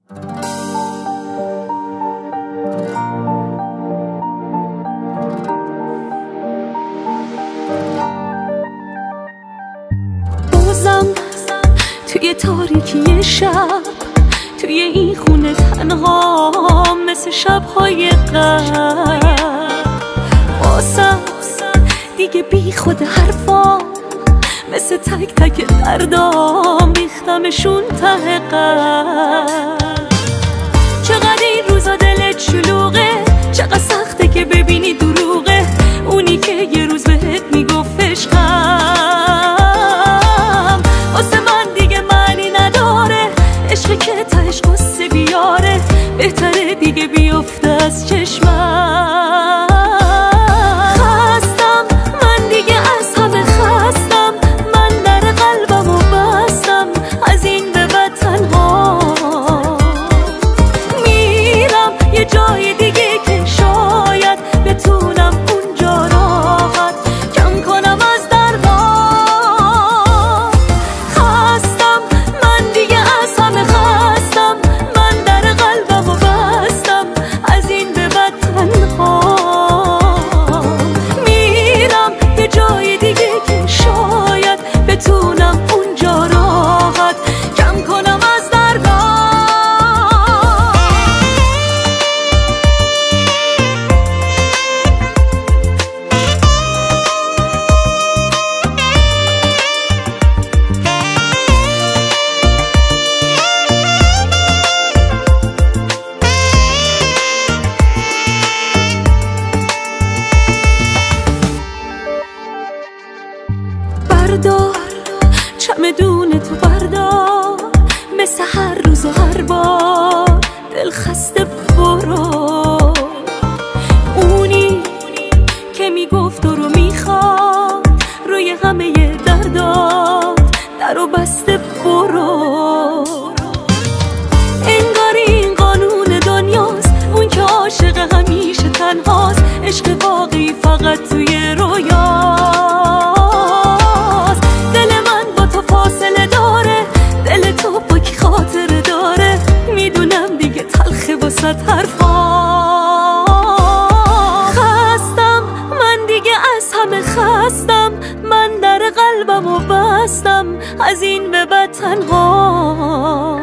بازم توی تاریکی شب، توی این خونه تنها مثل شب‌های قبل، واسم دیگه بی خود حرفام، مثل تک تک دردام ریختمشون ته قلب. چقدر این روزا دلت شلوغه، چقدر سخته که ببینی دروغه اونی که یه روز بهت میگفت عشقم. واسه من دیگه معنی نداره، عشقی که تهش قصه بیاره، بهتره دیگه بیفته از چشمم. خستم من دیگه از همه، خستم من در قلبمو بستم، از این به بعد تنها میرم یه جای دیگه که شاید بتونم اونجا راحت کم کنم از دردام. خستم من دیگه از همه، خستم من در قلبمو بستم، از این به بعد تنها میرم یه جای دیگه که شاید بتونم اونجا راحت کم کنم از دردام. بردار چمدون تو، بردار مثل هر روز و هر بار دل خسته برو. اونی که میگفت رو میخواد روی همه دردات در و بسته برو. انگار این قانون دنیاست، اون که عاشق همیشه تنهاست، عشق واقعی فقط توی رویاست. دل من با تو فاصله داره، دل تو با کی خاطره داره، میدونم دیگه تلخه واسه حرفام. خستم من دیگه از همه، خستم من در قلبمو بستم، از این به بعد تنها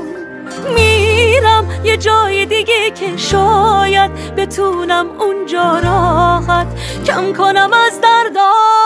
میرم یه جای دیگه که شاید بتونم اونجا راحت کم کنم از دردام.